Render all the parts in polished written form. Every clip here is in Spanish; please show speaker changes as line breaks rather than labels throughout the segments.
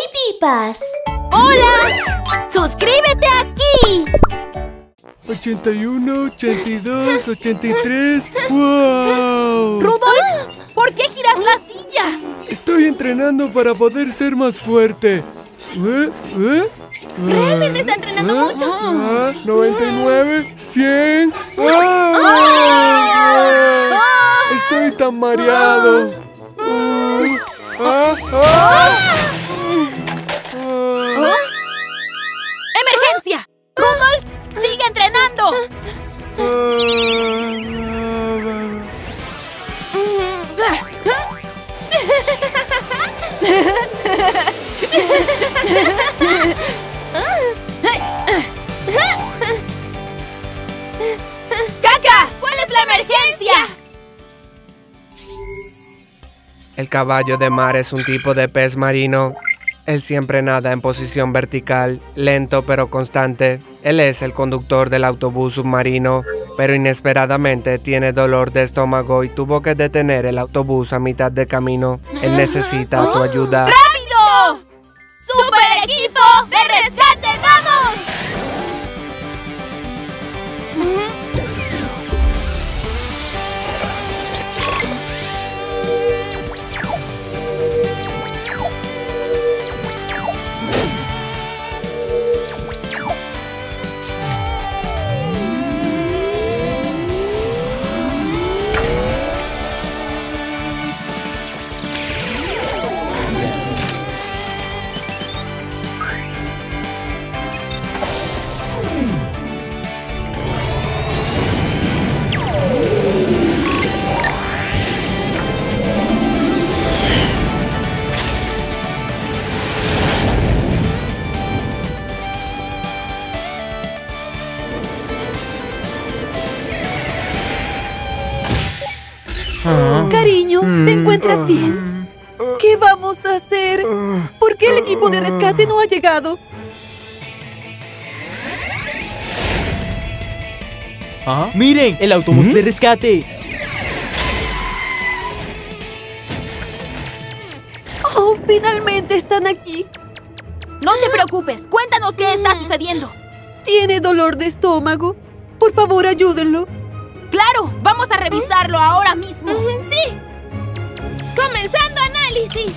Baby Bus.
¡Hola! ¡Suscríbete aquí!
81, 82, 83. ¡Wow!
¡Rudolf! ¿Por qué giras la silla?
Estoy entrenando para poder ser más fuerte.
¿Realmente está entrenando mucho?
99, 100. Estoy tan mareado.
¡Emergencia! ¡Rudolf! ¡Sigue entrenando! ¡Caca! ¿Cuál es la emergencia?
El caballo de mar es un tipo de pez marino. Él siempre nada en posición vertical, lento pero constante. Él es el conductor del autobús submarino, pero inesperadamente tiene dolor de estómago y tuvo que detener el autobús a mitad de camino. Él necesita tu ayuda.
¡Rápido! ¡Super equipo de rescate! ¡Vamos!
Cariño, ¿te encuentras bien? ¿Qué vamos a hacer? ¿Por qué el equipo de rescate no ha llegado?
¡Miren! ¡El autobús de rescate!
¡Oh, finalmente están aquí!
No te preocupes, cuéntanos qué está sucediendo.
Tiene dolor de estómago. Por favor, ayúdenlo.
¡Claro! ¡Vamos a revisarlo ahora mismo! ¡Sí! ¡Comenzando análisis!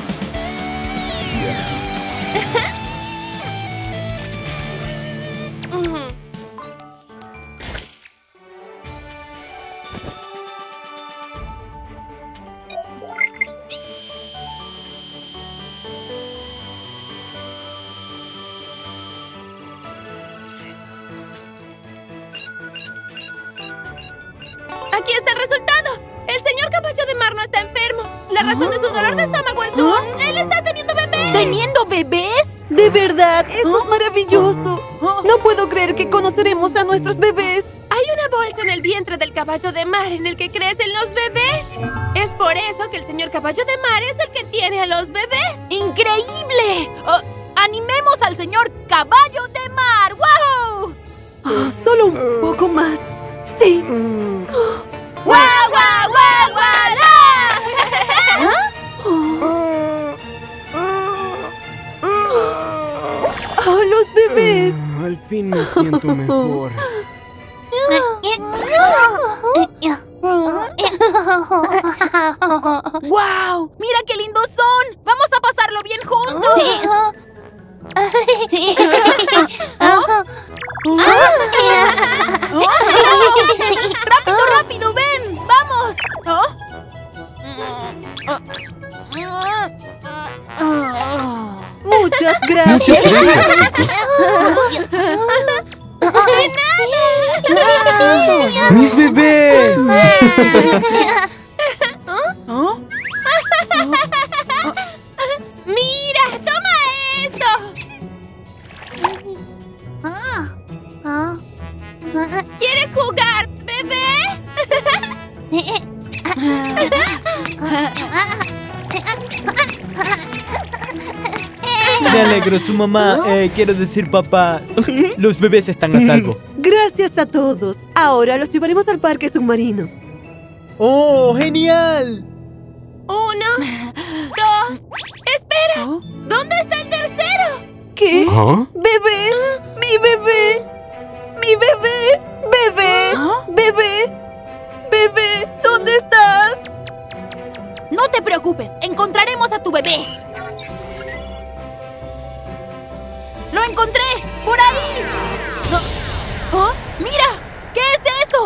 ¡Aquí está el resultado! ¡El señor caballo de mar no está enfermo! La razón de su dolor de estómago es... ¡Él está teniendo bebés! ¿Teniendo bebés?
De verdad, esto es maravilloso. No puedo creer que conoceremos a nuestros bebés.
Hay una bolsa en el vientre del caballo de mar en el que crecen los bebés. Es por eso que el señor caballo de mar es el que tiene a los bebés. ¡Increíble! ¡Animemos al señor caballo de mar! ¡Wow!
Solo un poco más. Sí.
¡Guau, guau, guau, guau!
¡Los bebés!
Al fin me siento mejor.
¡Guau! ¡Mira qué lindos son! ¡Vamos a pasarlo bien juntos! ¡Rápido, rápido! ¡Ven! ¡Vamos!
Muchas gracias.
¡Mis bebés!
¡Mira! ¡Toma esto! ¿Quieres jugar, bebé?
Me alegro, su mamá, quiero decir papá, los bebés están a salvo.
Gracias a todos. Ahora los llevaremos al parque submarino.
¡Oh, genial!
1, 2... ¡Espera! ¿Dónde está
¿Ah?
¡Bebé! ¡Mi bebé! ¡Mi bebé! ¡Bebé! ¡Bebé! ¡Bebé! ¿Dónde estás?
No te preocupes, encontraremos a tu bebé. ¡Lo encontré! ¡Por ahí! ¡Mira! ¿Qué es eso?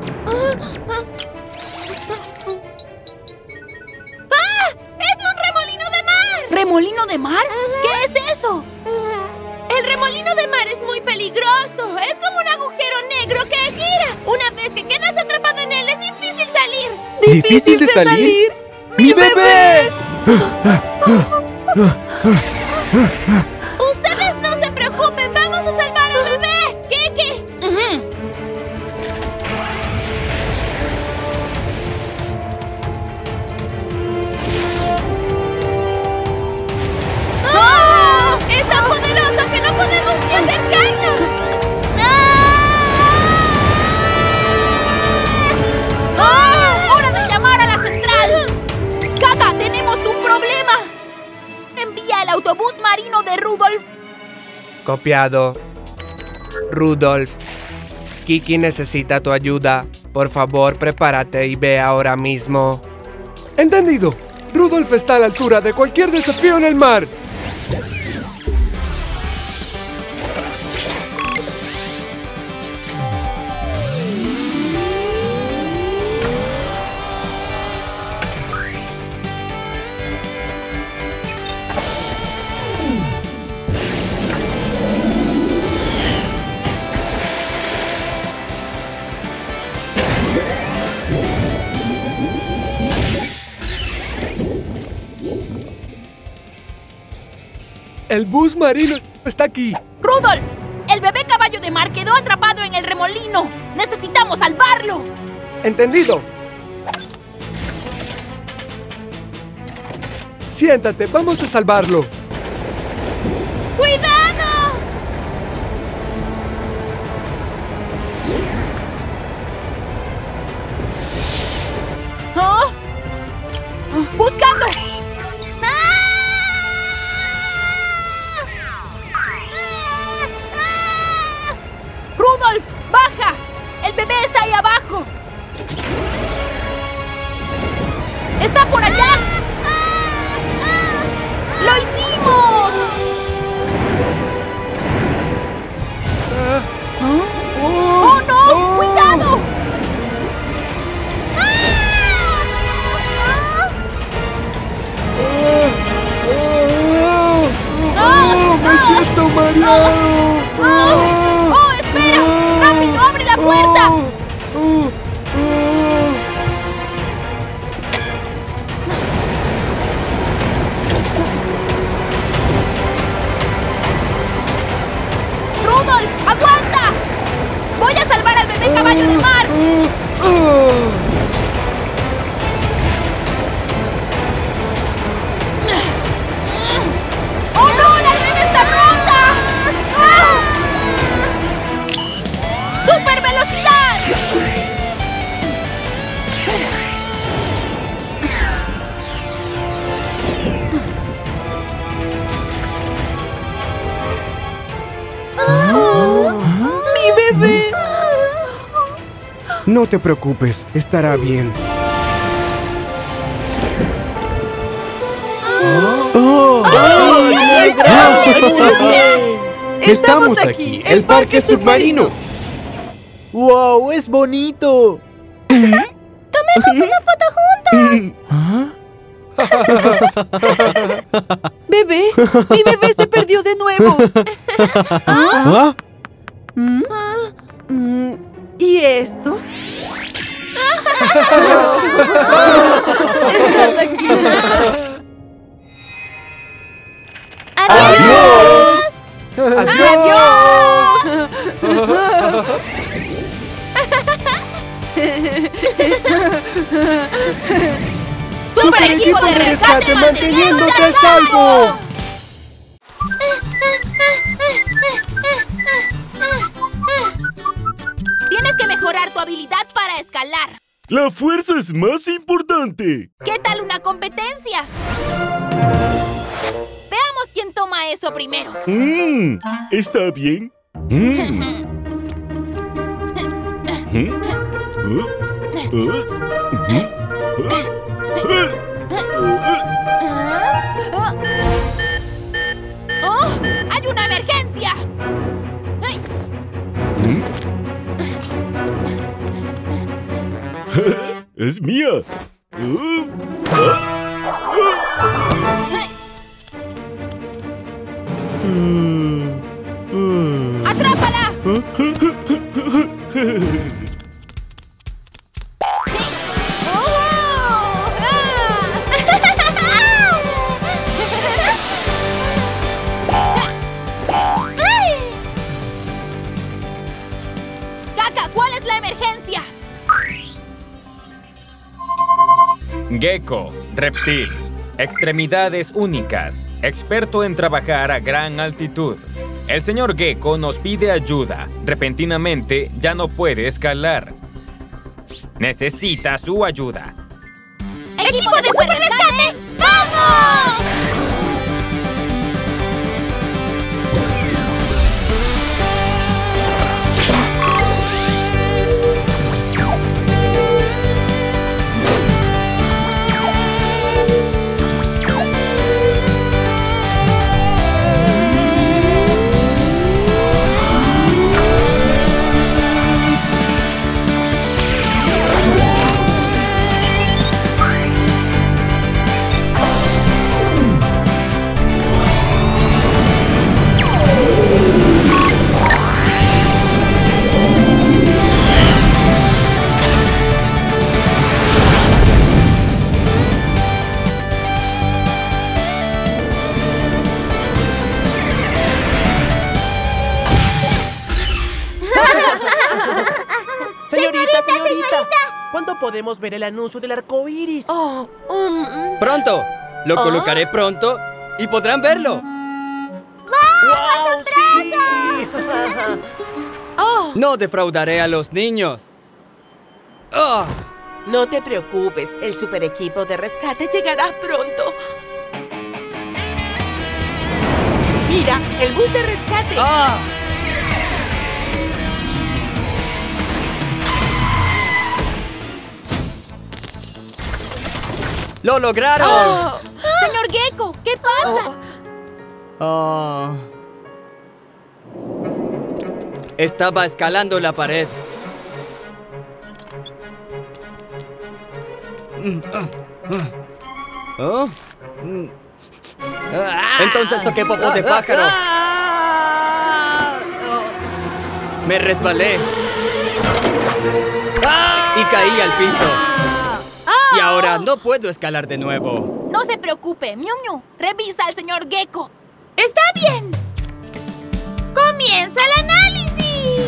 ¡Ah! ¡Es un remolino de mar!
¿Remolino de mar?
¿Qué es eso? El remolino de mar es muy peligroso. Es como un agujero negro que gira. Una vez que quedas atrapado en él, es difícil salir.
¿Difícil de salir?
¡Mi bebé!
Ustedes no se preocupen. Vamos a salvar al bebé. ¡Kiki! ¡Oh! ¡Es tan poderoso que no podemos ni acercarnos! ¡Oh! ¡Hora de llamar a la central! ¡Kaka, tenemos un problema! Envía el autobús marino de Rudolf.
Copiado. Rudolf. Kiki necesita tu ayuda. Por favor, prepárate y ve ahora mismo.
Entendido. Rudolf está a la altura de cualquier desafío en el mar. El bus marino está aquí.
¡Rudolf! El bebé caballo de mar quedó atrapado en el remolino. ¡Necesitamos salvarlo!
Entendido. Siéntate, vamos a salvarlo.
¡Cuidado! ¡Buscando! ¡Rudolf! ¡Baja! ¡El bebé está ahí abajo! ¡Está por allá! ¡Lo hicimos! ¡Oh, no! ¡Cuidado!
¡Me siento mareado!
¡Oh, espera! ¡Rápido, abre la puerta! ¡Rudolf, aguanta! ¡Voy a salvar al bebé caballo de mar! ¡Oh, no! ¡La red está rota! ¡Super velocidad!
¡Mi bebé!
No te preocupes, estará bien.
¡Estamos aquí!
¡El parque submarino!
¡Wow! ¡Es bonito!
¡Tomemos una foto juntos!
¡Bebé! ¡Mi bebé se perdió de nuevo!
¿Ah?
¿Y esto? ¡Estás aquí!
¡Adiós!
¡Adiós!
¡Super equipo de rescate manteniéndote a salvo! Tienes que mejorar tu habilidad para escalar.
¡La fuerza es más importante!
¿Qué tal una competencia? Veamos quién toma Toma eso primero.
¿Está bien?
¡Oh! ¡Hay una emergencia! ¡Ay!
¡Es mía!
¡Atrápala! Caca, ¿cuál es la emergencia?
Gecko, reptil. Extremidades únicas. Experto en trabajar a gran altitud. El señor Gecko nos pide ayuda. Repentinamente ya no puede escalar. Necesita su ayuda.
¡Equipo de super rescate! ¡Vamos!
¿Cuándo podemos ver el anuncio del arco iris?
¡Pronto! Lo colocaré pronto y podrán verlo.
¡Wow! ¡Sí!
No defraudaré a los niños.
No te preocupes, el super equipo de rescate llegará pronto. Mira, el bus de rescate.
¡Lo lograron!
Señor Gecko, ¿qué pasa?
Estaba escalando la pared. Entonces toqué popó de pájaro. Me resbalé. Y caí al piso. Y ahora no puedo escalar de nuevo.
No se preocupe, Miu Miu. Revisa al señor Gecko. ¡Está bien! ¡Comienza el análisis!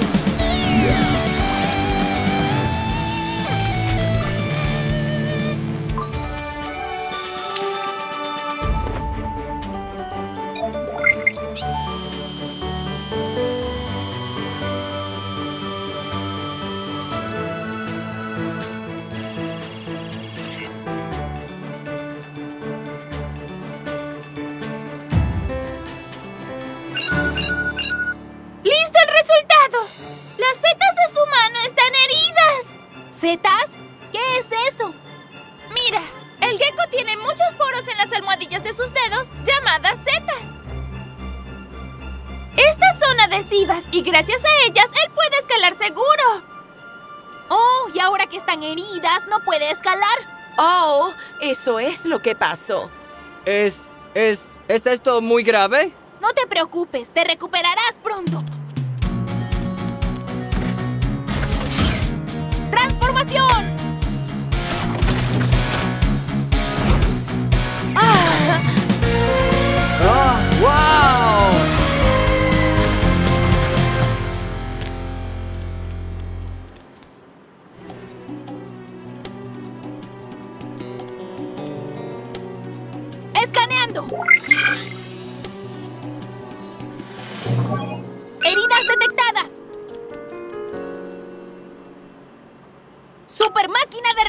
¡Listo el resultado! ¡Las setas de su mano están heridas! ¿Setas? ¿Qué es eso? Mira, el gecko tiene muchos poros en las almohadillas de sus dedos llamadas setas. Estas son adhesivas y gracias a ellas él puede escalar seguro. Oh, y ahora que están heridas no puede escalar.
Oh, eso es lo que pasó.
¿Es esto muy grave?
No te preocupes, te recuperarás pronto. ¡Transformación!
¡Wow!
¡Escaneando! ¡Heridas detectadas! ¡Super máquina de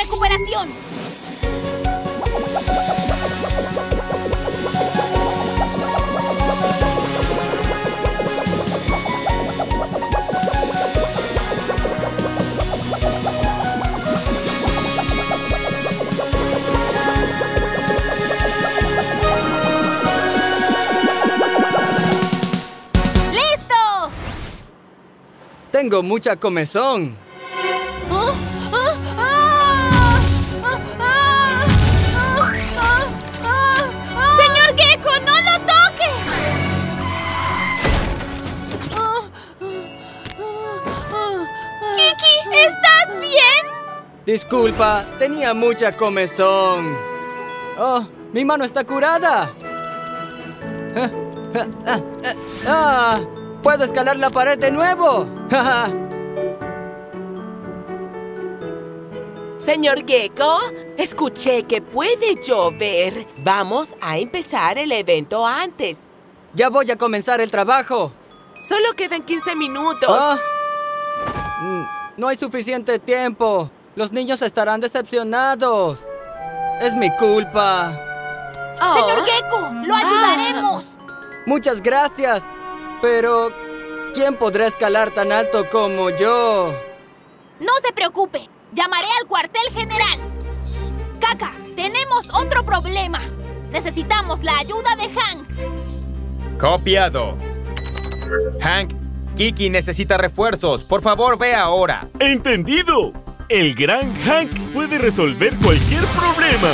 recuperación!
Tengo mucha comezón.
¡Señor Gecko, no lo toque! Kiki, ¿estás bien?
Disculpa, tenía mucha comezón. ¡Oh, mi mano está curada! ¡Puedo escalar la pared de nuevo!
Señor Gecko, escuché que puede llover. Vamos a empezar el evento antes.
¡Ya voy a comenzar el trabajo!
Solo quedan 15 minutos.
No hay suficiente tiempo. Los niños estarán decepcionados. Es mi culpa.
Señor Gecko, lo ayudaremos.
Muchas gracias. Pero, ¿quién podrá escalar tan alto como yo?
No se preocupe. Llamaré al cuartel general. Caca, tenemos otro problema. Necesitamos la ayuda de Hank.
Copiado. Hank, Kiki necesita refuerzos. Por favor, ve ahora.
¡Entendido! El gran Hank puede resolver cualquier problema.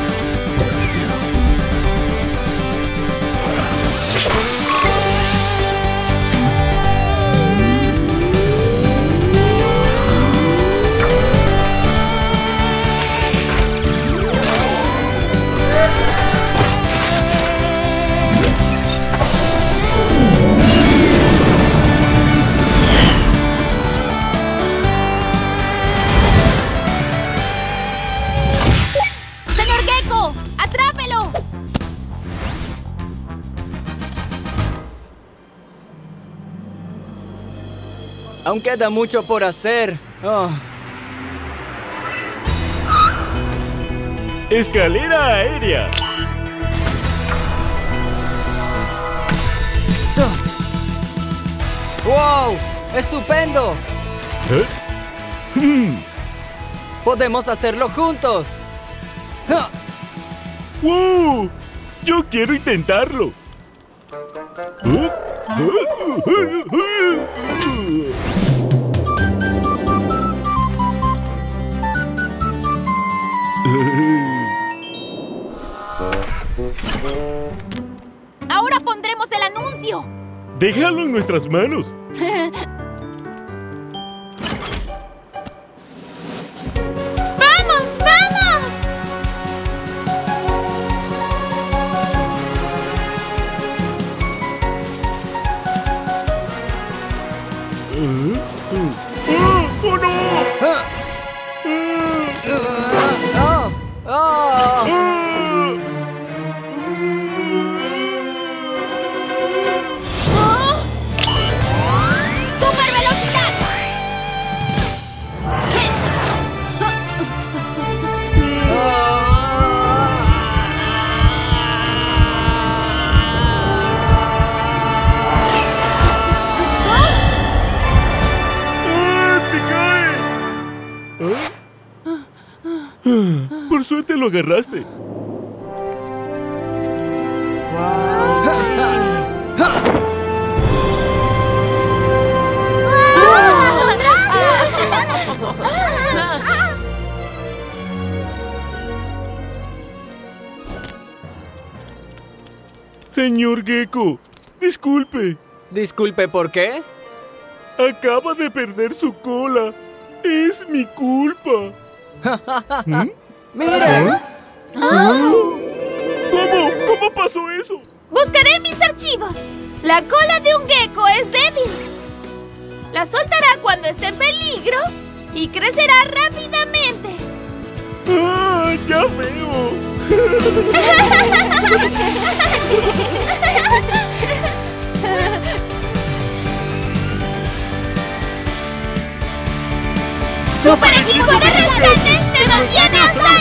Aún queda mucho por hacer.
Escalera aérea.
¡Wow! ¡Estupendo! ¡Podemos hacerlo juntos!
¡Wow! Yo quiero intentarlo.
Ahora pondremos el anuncio.
Déjalo en nuestras manos.
¡Vamos, vamos!
¡Oh, no! Por suerte lo agarraste. Señor Gecko, disculpe.
¿Disculpe por qué?
Acaba de perder su cola. Es mi culpa.
¡Mira!
¿Cómo pasó eso?
Buscaré mis archivos. La cola de un gecko es débil. La soltará cuando esté en peligro y crecerá rápidamente.
¡Ah, ya veo!
¡Super equipo de rescate te mantiene a salvo!